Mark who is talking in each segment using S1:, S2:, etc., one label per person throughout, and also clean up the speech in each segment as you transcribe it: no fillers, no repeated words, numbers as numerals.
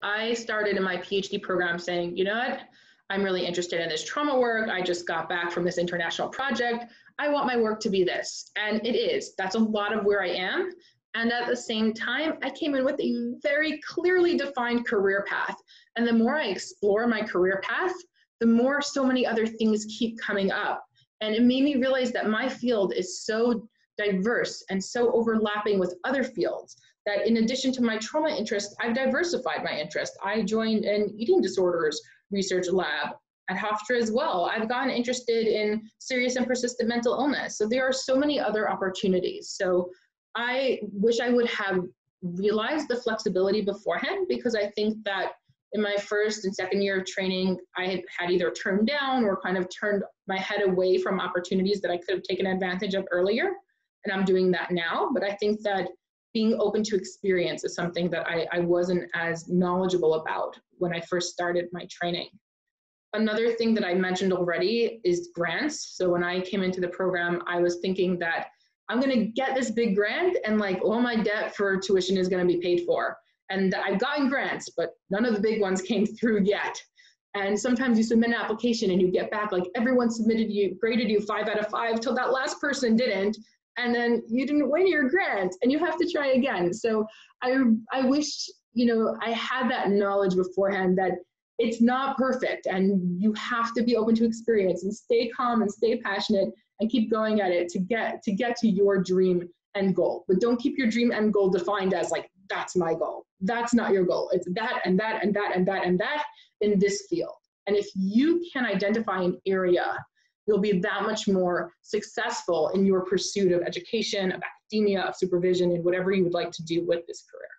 S1: I started in my PhD program saying, you know what, I'm really interested in this trauma work. I just got back from this international project. I want my work to be this. And it is. That's a lot of where I am. And at the same time, I came in with a very clearly defined career path. And the more I explore my career path, the more so many other things keep coming up. And it made me realize that my field is so diverse and so overlapping with other fields that in addition to my trauma interest, I've diversified my interest. I joined an eating disorders research lab at Hofstra as well. I've gotten interested in serious and persistent mental illness. So there are so many other opportunities. So I wish I would have realized the flexibility beforehand, because I think that in my first and second year of training, I had either turned down or kind of turned my head away from opportunities that I could have taken advantage of earlier. And I'm doing that now. But I think that being open to experience is something that I wasn't as knowledgeable about when I first started my training. Another thing that I mentioned already is grants. So when I came into the program, I was thinking that I'm going to get this big grant and like all my debt for tuition is going to be paid for. And I've gotten grants, but none of the big ones came through yet. And sometimes you submit an application and you get back like everyone graded you 5 out of 5 till that last person didn't. And then you didn't win your grant and you have to try again. So I wish, I had that knowledge beforehand that it's not perfect and you have to be open to experience and stay calm and stay passionate and keep going at it to get to your dream end goal. But don't keep your dream end goal defined as like, that's my goal. That's not your goal. It's that and that and that and that and that in this field. And if you can identify an area, you'll be that much more successful in your pursuit of education, of academia, of supervision, and whatever you would like to do with this career.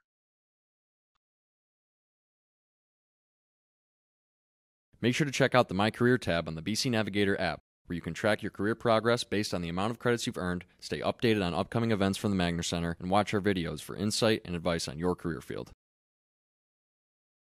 S2: Make sure to check out the My Career tab on the BC Navigator app, where you can track your career progress based on the amount of credits you've earned, stay updated on upcoming events from the Magner Center, and watch our videos for insight and advice on your career field.